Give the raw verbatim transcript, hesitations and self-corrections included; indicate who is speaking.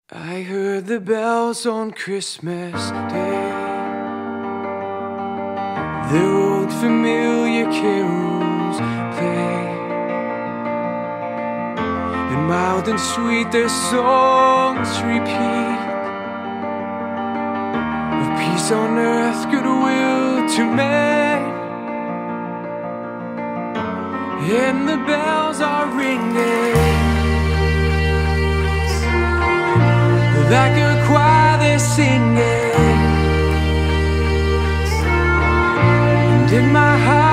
Speaker 1: I heard the bells on Christmas Day, the old familiar carols play, and mild and sweet their songs repeat, of peace on earth, goodwill to men. And the bells are ringing, like a choir they're singing, and in my heart